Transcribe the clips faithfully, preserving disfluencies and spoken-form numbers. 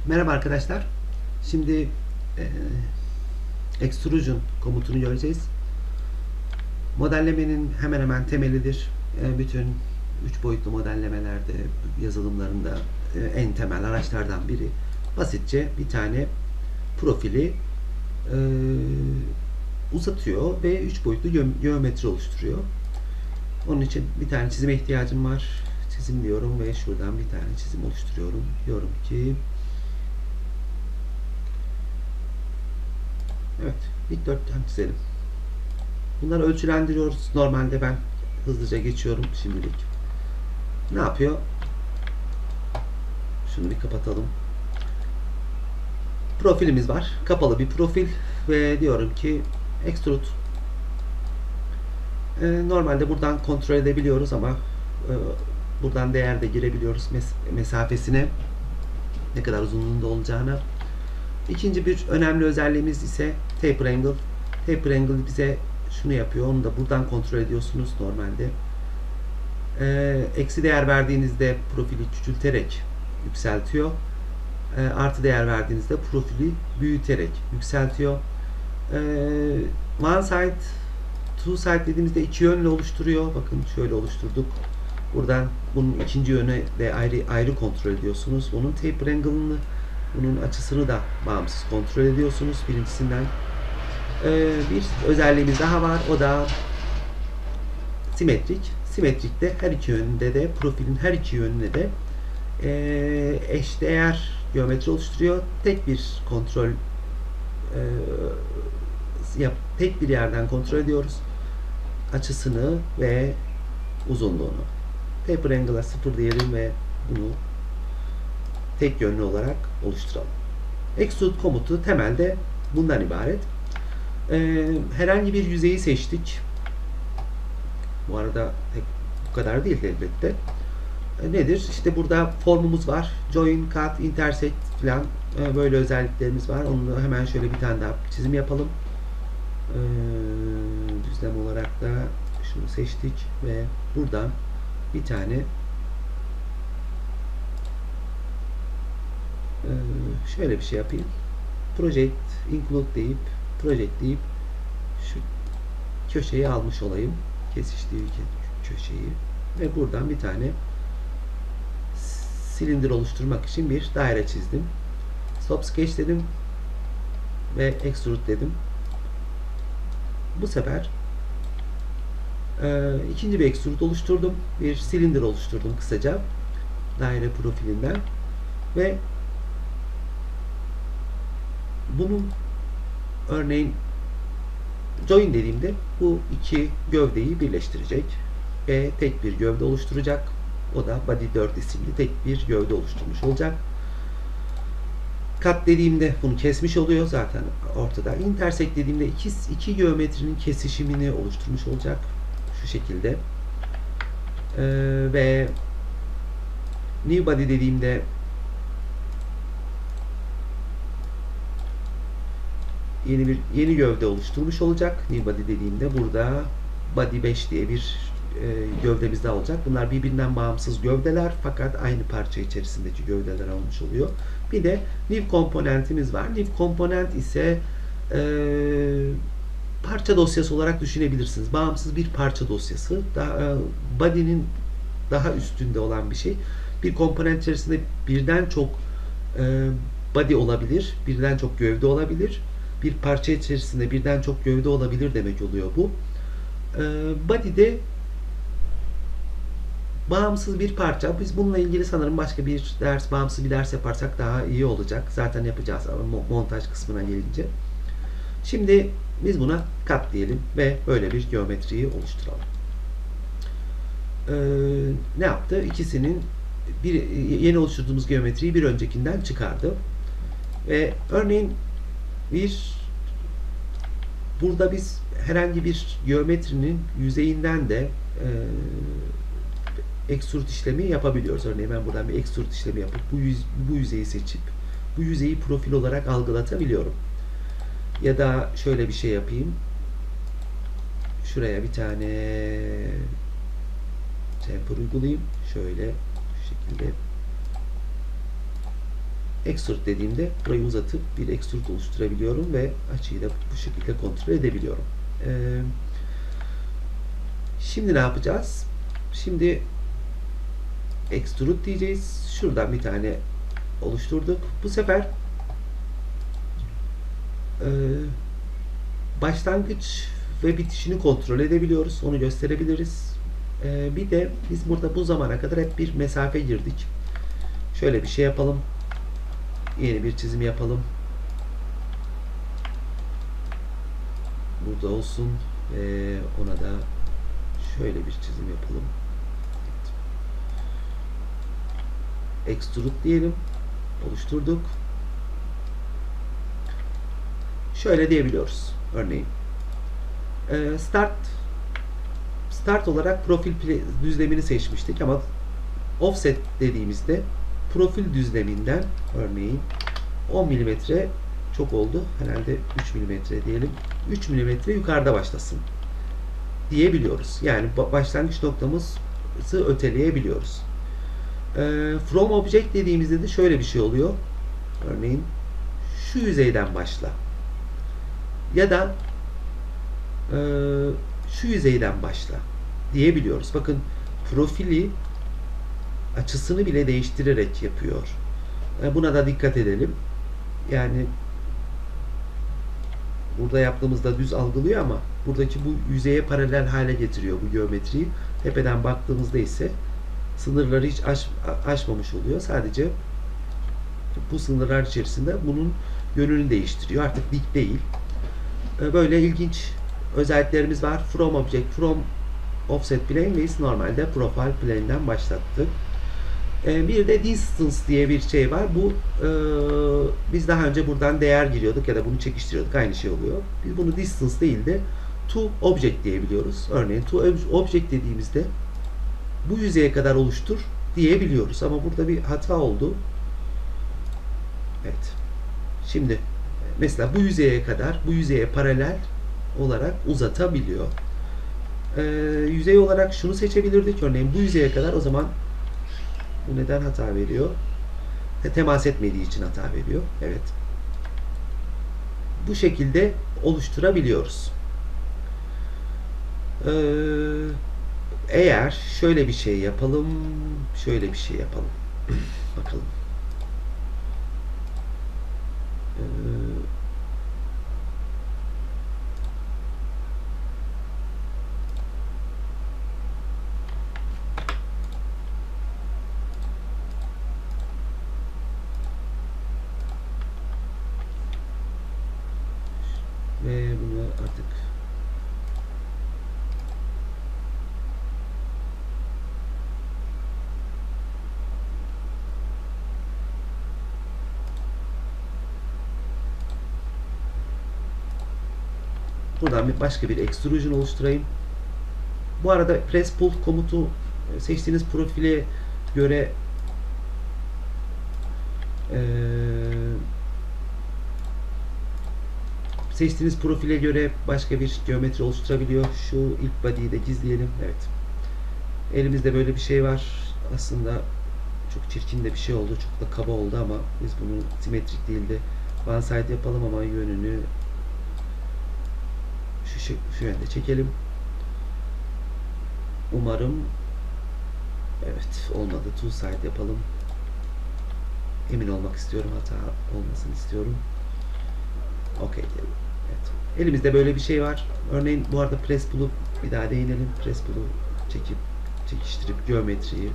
Merhaba arkadaşlar. Şimdi e, extrusion komutunu göreceğiz. Modellemenin hemen hemen temelidir. E, bütün üç boyutlu modellemelerde, yazılımlarında e, en temel araçlardan biri. Basitçe bir tane profili e, uzatıyor ve üç boyutlu geometri oluşturuyor. Onun için bir tane çizime ihtiyacım var. Çizim diyorum ve şuradan bir tane çizim oluşturuyorum. Diyorum ki evet, dikdörtgen çizelim. Bunları ölçülendiriyoruz. Normalde ben hızlıca geçiyorum şimdilik. Ne yapıyor? Şunu bir kapatalım. Profilimiz var. Kapalı bir profil ve diyorum ki extrude. Ee, normalde buradan kontrol edebiliyoruz ama e, buradan değer de girebiliyoruz mes mesafesine, ne kadar uzunluğunda olacağına. İkinci bir önemli özelliğimiz ise taper angle. Taper angle bize şunu yapıyor. Onu da buradan kontrol ediyorsunuz normalde. Ee, eksi değer verdiğinizde profili küçülterek yükseltiyor. Ee, artı değer verdiğinizde profili büyüterek yükseltiyor. Ee, one side, two side dediğimizde iki yönlü oluşturuyor. Bakın şöyle oluşturduk. Buradan bunun ikinci yönü de ayrı ayrı kontrol ediyorsunuz. Bunun taper angle'ını, bunun açısını da bağımsız kontrol ediyorsunuz birincisinden. Ee, bir özelliğimiz daha var. O da simetrik. Simetrikte her iki yönünde de profilin her iki yönüne de e, eşdeğer geometri oluşturuyor. Tek bir kontrol e, yap, tek bir yerden kontrol ediyoruz. Açısını ve uzunluğunu. Taper angle'a sıfır diyelim ve bunu tek yönlü olarak oluşturalım. Extrude komutu temelde bundan ibaret. Ee, herhangi bir yüzeyi seçtik. Bu arada tek bu kadar değil elbette. E, nedir? İşte burada formumuz var. Join, cut, intersect falan e, böyle özelliklerimiz var. Onu hemen şöyle bir tane daha çizim yapalım. E, düzlem olarak da şunu seçtik ve buradan bir tane e, şöyle bir şey yapayım. Project, include deyip project deyip şu köşeyi almış olayım. Kesiştiği köşeyi ve buradan bir tane silindir oluşturmak için bir daire çizdim. Stop sketch dedim ve extrude dedim. Bu sefer e, ikinci bir extrude oluşturdum. Bir silindir oluşturdum kısaca daire profilinden ve bunun örneğin join dediğimde bu iki gövdeyi birleştirecek ve tek bir gövde oluşturacak. O da body dört isimli tek bir gövde oluşturmuş olacak. Cut dediğimde bunu kesmiş oluyor zaten ortada. Intersect dediğimde iki, iki geometrinin kesişimini oluşturmuş olacak. Şu şekilde. Ee, ve new body dediğimde yeni bir yeni gövde oluşturmuş olacak. New body dediğimde burada body beş diye bir e, gövdemiz daha olacak. Bunlar birbirinden bağımsız gövdeler fakat aynı parça içerisindeki gövdeler olmuş oluyor. Bir de new komponentimiz var. New komponent ise e, parça dosyası olarak düşünebilirsiniz. Bağımsız bir parça dosyası. Daha, e, body'nin daha üstünde olan bir şey. Bir komponent içerisinde birden çok e, body olabilir, birden çok gövde olabilir. Bir parça içerisinde birden çok gövde olabilir demek oluyor bu. E, body'de bağımsız bir parça. Biz bununla ilgili sanırım başka bir ders, bağımsız bir ders yaparsak daha iyi olacak. Zaten yapacağız ama montaj kısmına gelince. Şimdi biz buna cut diyelim ve böyle bir geometriyi oluşturalım. Ee, ne yaptı? İkisinin bir yeni oluşturduğumuz geometriyi bir öncekinden çıkardı. Ve örneğin bir burada biz herhangi bir geometrinin yüzeyinden de e, extrude işlemi yapabiliyoruz. Örneğin ben buradan bir extrude işlemi yapıp bu, yüz, bu yüzeyi seçip bu yüzeyi profil olarak algılatabiliyorum. Ya da şöyle bir şey yapayım. Şuraya bir tane temper uygulayayım. Şöyle şu şekilde extrude dediğimde burayı uzatıp bir extrude oluşturabiliyorum ve açıyı da bu şekilde kontrol edebiliyorum. Ee, şimdi ne yapacağız? Şimdi extrude diyeceğiz. Şuradan bir tane oluşturduk. Bu sefer e, başlangıç ve bitişini kontrol edebiliyoruz. Onu gösterebiliriz. E, bir de biz burada bu zamana kadar hep bir mesafe girdik. Şöyle bir şey yapalım. Yeni bir çizim yapalım. Burada olsun ve ona da şöyle bir çizim yapalım. Extrude diyelim. Oluşturduk. Şöyle diyebiliyoruz. Örneğin start start olarak profil düzlemini seçmiştik ama offset dediğimizde profil düzleminden örneğin on milimetre çok oldu. Herhalde üç milimetre diyelim. üç milimetre yukarıda başlasın diyebiliyoruz. Yani başlangıç noktamızı öteleyebiliyoruz. From object dediğimizde de şöyle bir şey oluyor. Örneğin şu yüzeyden başla. Ya da e, şu yüzeyden başla diyebiliyoruz. Bakın profili açısını bile değiştirerek yapıyor. E, buna da dikkat edelim. Yani burada yaptığımızda düz algılıyor ama buradaki bu yüzeye paralel hale getiriyor bu geometriyi. Tepeden baktığımızda ise sınırları hiç aş, aşmamış oluyor. Sadece bu sınırlar içerisinde bunun yönünü değiştiriyor. Artık dik değil. Böyle ilginç özelliklerimiz var. From object, from offset plane ve normalde profile plane'den başlattı. Bir de distance diye bir şey var. Bu biz daha önce buradan değer giriyorduk ya da bunu çekiştiriyorduk. Aynı şey oluyor. Biz bunu distance değil de to object diyebiliyoruz. Örneğin to object dediğimizde bu yüzeye kadar oluştur diyebiliyoruz. Ama burada bir hata oldu. Evet. Şimdi mesela bu yüzeye kadar, bu yüzeye paralel olarak uzatabiliyor. Ee, yüzey olarak şunu seçebilirdik. Örneğin bu yüzeye kadar, o zaman bu neden hata veriyor? Temas etmediği için hata veriyor. Evet. Bu şekilde oluşturabiliyoruz. Ee, eğer şöyle bir şey yapalım, şöyle bir şey yapalım. Bakalım. Ee, ve bunu artık buradan bir başka bir extrusion oluşturayım. Bu arada press pull komutu seçtiğiniz profile göre e, seçtiğiniz profile göre başka bir geometri oluşturabiliyor. Şu ilk body'yi de gizleyelim. Evet. Elimizde böyle bir şey var. Aslında çok çirkin de bir şey oldu. Çok da kaba oldu ama biz bunu simetrik değil de one side yapalım ama yönünü şu, şu yönde çekelim. Umarım evet olmadı. Two side yapalım. Emin olmak istiyorum. Hata olmasını istiyorum. Okey diyelim. Evet. Elimizde böyle bir şey var. Örneğin bu arada press pull'u bir daha değinelim. Press pull'u çekip çekiştirip geometriyi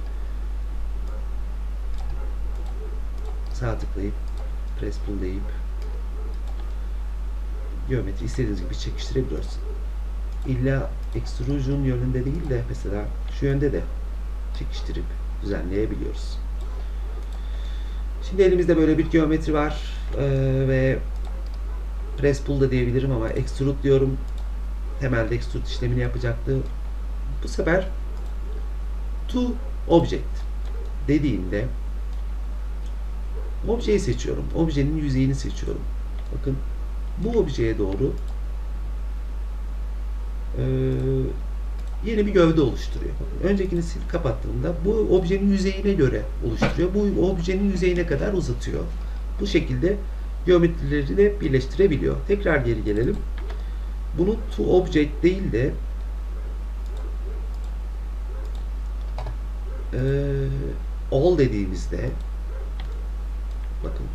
sağ tıklayıp press pull deyip geometri istediğiniz gibi çekiştirebiliyoruz. İlla extrusion yönünde değil de mesela şu yönde de çekiştirip düzenleyebiliyoruz. Şimdi elimizde böyle bir geometri var ee, ve press pull da diyebilirim ama extrude diyorum. Temelde extrude işlemini yapacaktı. Bu sefer to object dediğimde objeyi seçiyorum. Objenin yüzeyini seçiyorum. Bakın bu objeye doğru e, yeni bir gövde oluşturuyor. Bakın, öncekini sil kapattığımda bu objenin yüzeyine göre oluşturuyor. Bu objenin yüzeyine kadar uzatıyor. Bu şekilde geometrileri de birleştirebiliyor. Tekrar geri gelelim. Bunu to object değil de e, all dediğimizde bakın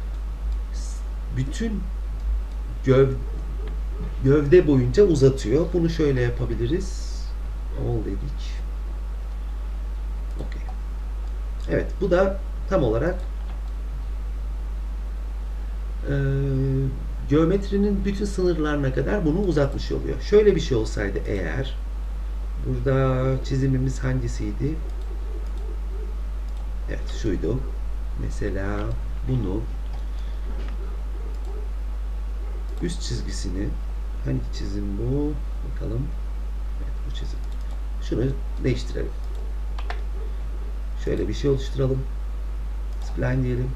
bütün göv, gövde boyunca uzatıyor. Bunu şöyle yapabiliriz. All dedik. Okay. Evet, bu da tam olarak e, geometrinin bütün sınırlarına kadar bunu uzatmış oluyor. Şöyle bir şey olsaydı eğer, burada çizimimiz hangisiydi? Evet, şuydu. Mesela bunu üst çizgisini, hangi çizim bu? Bakalım. Evet, bu çizim. Şunu değiştirelim. Şöyle bir şey oluşturalım. Spline diyelim.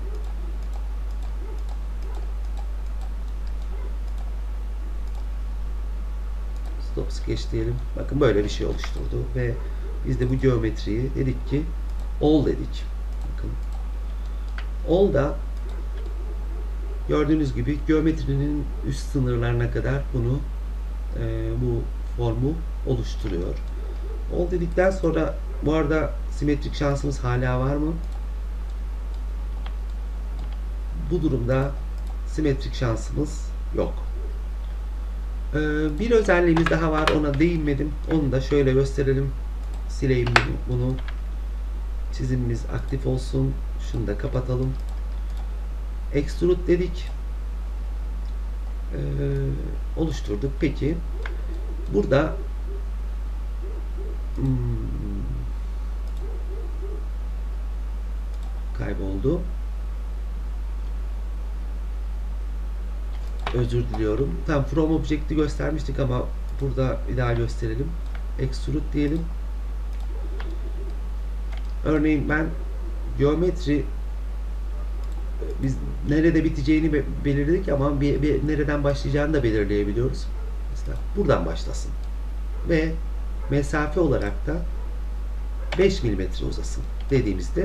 Stop sketch diyelim. Bakın böyle bir şey oluşturdu ve biz de bu geometriyi dedik ki all dedik. Bakın. All da gördüğünüz gibi geometrinin üst sınırlarına kadar bunu e, bu formu oluşturuyor. All dedikten sonra bu arada simetrik şansımız hala var mı? Bu durumda simetrik şansımız yok. Ee, bir özelliğimiz daha var. Ona değinmedim. Onu da şöyle gösterelim. Sileyim bunu. Çizimimiz aktif olsun. Şunu da kapatalım. Extrude dedik. Ee, oluşturduk. Peki burada hmm, kayboldu. Özür diliyorum. Tam from object'i göstermiştik ama burada bir daha gösterelim. Extrude diyelim. Örneğin ben geometri biz nerede biteceğini belirledik ama bir, bir nereden başlayacağını da belirleyebiliyoruz. Mesela buradan başlasın. Ve mesafe olarak da beş milimetre uzasın dediğimizde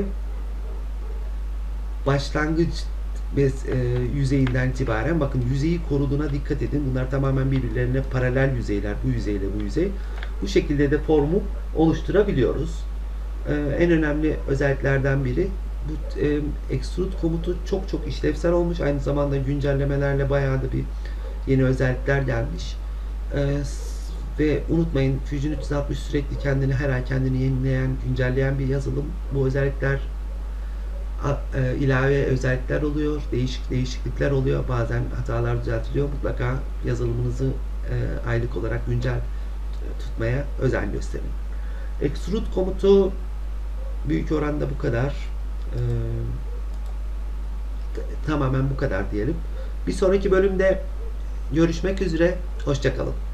başlangıç e, yüzeyinden itibaren bakın yüzeyi koruduğuna dikkat edin. Bunlar tamamen birbirlerine paralel yüzeyler. Bu yüzeyle bu yüzey. Bu şekilde de formu oluşturabiliyoruz. E, en önemli özelliklerden biri bu e, extrude komutu çok çok işlevsel olmuş. Aynı zamanda güncellemelerle bayağı da bir yeni özellikler gelmiş. E, ve unutmayın Fusion üç yüz altmış sürekli kendini her ay kendini yenileyen, güncelleyen bir yazılım. Bu özellikler ilave özellikler oluyor, değişik değişiklikler oluyor, bazen hatalar düzeltiliyor. Mutlaka yazılımınızı e, aylık olarak güncel tutmaya özen gösterin. Extrude komutu büyük oranda bu kadar. E, tamamen bu kadar diyelim. Bir sonraki bölümde görüşmek üzere. Hoşça kalın.